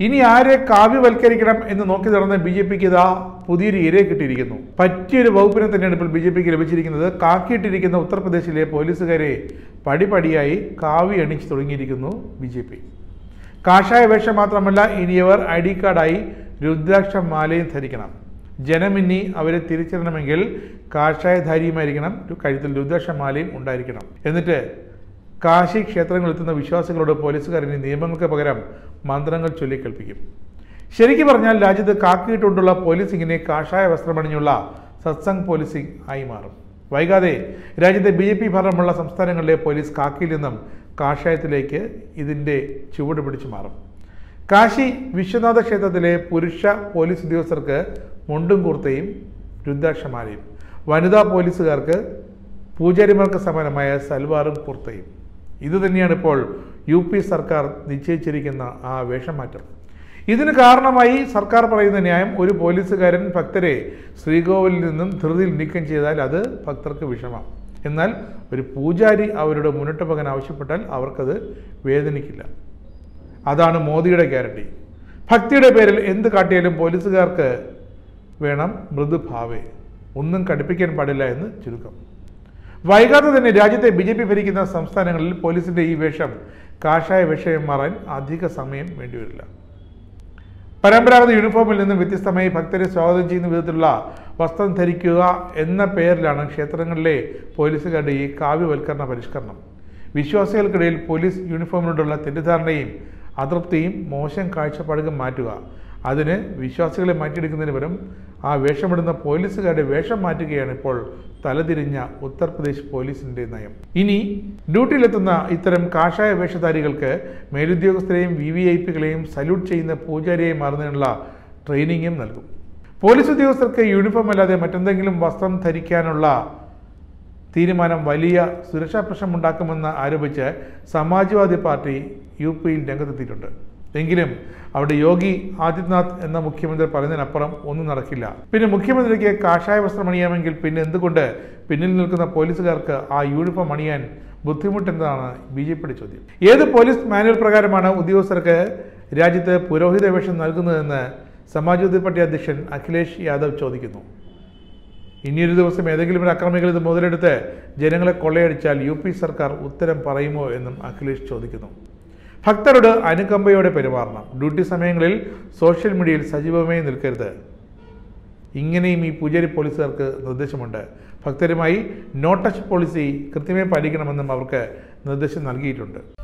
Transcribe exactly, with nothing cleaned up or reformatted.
ഇനി ആരെ കാവ്യവൽക്കരിക്കണം എന്ന് നോക്കി നടന്ന ബി ജെ പിക്ക് ഇതാ പുതിയൊരു ഇരയെ കിട്ടിയിരിക്കുന്നു. പറ്റിയൊരു വകുപ്പിനെ തന്നെയാണ് ഇപ്പോൾ ബി ജെ പിക്ക് ലഭിച്ചിരിക്കുന്നത്. കാക്കിയിട്ടിരിക്കുന്ന ഉത്തർപ്രദേശിലെ പോലീസുകാരെ പടിപടിയായി കാവ്യ എണിച്ച് തുടങ്ങിയിരിക്കുന്നു ബി ജെ പി. കാഷായ വേഷം മാത്രമല്ല, ഇനിയവർ ഐ ഡി കാർഡായി രുദ്രാക്ഷ മാലയും ധരിക്കണം. ജനമിന്നി അവരെ തിരിച്ചറിയണമെങ്കിൽ കാഷായധാരിയുമായിരിക്കണം, കഴുത്തിൽ രുദ്രാക്ഷ മാലയും ഉണ്ടായിരിക്കണം. എന്നിട്ട് കാശി ക്ഷേത്രങ്ങളിലെത്തുന്ന വിശ്വാസികളോട് പോലീസുകാർ ഇനി നിയമങ്ങൾക്ക് പകരം മന്ത്രങ്ങൾ ചൊല്ലിക്കേൾപ്പിക്കും. ശരിക്കും പറഞ്ഞാൽ രാജ്യത്ത് കാക്കിയിട്ടുകൊണ്ടുള്ള പോലീസിങ്ങിനെ കാഷായ വസ്ത്രമണിഞ്ഞുള്ള സത്സംഗ് പോലീസിംഗ് ആയി മാറും. വൈകാതെ രാജ്യത്തെ ബി ജെ പി ഭരണമുള്ള സംസ്ഥാനങ്ങളിലെ പോലീസ് കാക്കിയിൽ നിന്നും കാഷായത്തിലേക്ക് ഇതിൻ്റെ ചുവട് പിടിച്ചു മാറും. കാശി വിശ്വനാഥ ക്ഷേത്രത്തിലെ പുരുഷ പോലീസ് ഉദ്യോഗസ്ഥർക്ക് മുണ്ടും കുർത്തയും രുദ്രാക്ഷമാലയും, വനിതാ പോലീസുകാർക്ക് പൂജാരിമാർക്ക് സമാനമായ സൽവാറും കുർത്തയും. ഇതുതന്നെയാണ് ഇപ്പോൾ യു പി സർക്കാർ നിശ്ചയിച്ചിരിക്കുന്ന ആ വേഷമാറ്റം. ഇതിന് കാരണമായി സർക്കാർ പറയുന്ന ന്യായം, ഒരു പോലീസുകാരൻ ഭക്തരെ ശ്രീകോവിലിൽ നിന്നും ധൃതിയിൽ നീക്കം ചെയ്താൽ അത് ഭക്തർക്ക് വിഷമം. എന്നാൽ ഒരു പൂജാരി അവരുടെ മുന്നിട്ട് പോകാൻ ആവശ്യപ്പെട്ടാൽ അവർക്കത് വേദനിക്കില്ല. അതാണ് മോദിയുടെ ഗ്യാരണ്ടി. ഭക്തിയുടെ പേരിൽ എന്ത് കാട്ടിയാലും പോലീസുകാർക്ക് വേണം മൃദുഭാവേ, ഒന്നും കടുപ്പിക്കാൻ പാടില്ല എന്ന് ചുരുക്കം. വൈകാതെ തന്നെ രാജ്യത്തെ ബി ജെ പി ഭരിക്കുന്ന സംസ്ഥാനങ്ങളിൽ പോലീസിന്റെ ഈ വേഷം കാഷായ വേഷം മാറാൻ അധിക സമയം വേണ്ടിവരില്ല. പരമ്പരാഗത യൂണിഫോമിൽ നിന്നും വ്യത്യസ്തമായി ഭക്തരെ സ്വാഗതം ചെയ്യുന്ന വിധത്തിലുള്ള വസ്ത്രം ധരിക്കുക എന്ന പേരിലാണ് ക്ഷേത്രങ്ങളിലെ പോലീസുകാരുടെ ഈ കാവ്യവൽക്കരണ പരിഷ്കരണം. വിശ്വാസികൾക്കിടയിൽ പോലീസ് യൂണിഫോമിനോടുള്ള തെറ്റിദ്ധാരണയും അതൃപ്തിയും മോശം കാഴ്ചപ്പാടുകൾ മാറ്റുക, അതിന് വിശ്വാസികളെ മാറ്റിയെടുക്കുന്നതിന് പകരം ആ വേഷമിടുന്ന പോലീസുകാരുടെ വേഷം മാറ്റുകയാണ് ഇപ്പോൾ തലതിരിഞ്ഞ ഉത്തർപ്രദേശ് പോലീസിന്റെ നയം. ഇനി ഡ്യൂട്ടിയിലെത്തുന്ന ഇത്തരം കാഷായ വേഷധാരികൾക്ക് മേലുദ്യോഗസ്ഥരെയും വി വി ഐ പികളെയും സല്യൂട്ട് ചെയ്യുന്ന പൂജാരിയായി മാറുന്നതിനുള്ള ട്രെയിനിങ്ങും നൽകും. പോലീസ് ഉദ്യോഗസ്ഥർക്ക് യൂണിഫോം അല്ലാതെ മറ്റെന്തെങ്കിലും വസ്ത്രം ധരിക്കാനുള്ള തീരുമാനം വലിയ സുരക്ഷാ പ്രശ്നമുണ്ടാക്കുമെന്ന് ആരോപിച്ച് സമാജ്വാദി പാർട്ടി യു പിയിൽ രംഗത്തെത്തിയിട്ടുണ്ട്. എങ്കിലും അവിടെ യോഗി ആദിത്യനാഥ് എന്ന മുഖ്യമന്ത്രി പറയുന്നതിനപ്പുറം ഒന്നും നടക്കില്ല. പിന്നെ മുഖ്യമന്ത്രിക്ക് കാഷായ വസ്ത്രം അണിയാമെങ്കിൽ പിന്നെ എന്തുകൊണ്ട് പിന്നിൽ നിൽക്കുന്ന പോലീസുകാർക്ക് ആ യൂണിഫോം അണിയാൻ ബുദ്ധിമുട്ടെന്നതാണ് ബി ജെ പിയുടെ ചോദ്യം. ഏത് പോലീസ് മാനുവൽ പ്രകാരമാണ് ഉദ്യോഗസ്ഥർക്ക് രാജ്യത്ത് പുരോഹിത വേഷം നൽകുന്നതെന്ന് സമാജ്വാദി പാർട്ടി അധ്യക്ഷൻ അഖിലേഷ് യാദവ് ചോദിക്കുന്നു. ഇനിയൊരു ദിവസം ഏതെങ്കിലും ഒരു അക്രമികൾ ഇത് മുതലെടുത്ത് ജനങ്ങളെ കൊള്ളയടിച്ചാൽ യു പി സർക്കാർ ഉത്തരം പറയുമോ എന്നും അഖിലേഷ് ചോദിക്കുന്നു. ഭക്തരോട് അനുകമ്പയോടെ പെരുമാറണം. ഡ്യൂട്ടി സമയങ്ങളിൽ സോഷ്യൽ മീഡിയയിൽ സജീവമായി നിൽക്കരുത്. ഇങ്ങനെയും ഈ പൂജാരി പോലീസുകാർക്ക് നിർദ്ദേശമുണ്ട്. ഭക്തരുമായി നോ ടച്ച് പോളിസി കൃത്യമായി പാലിക്കണമെന്നും അവർക്ക് നിർദ്ദേശം നൽകിയിട്ടുണ്ട്.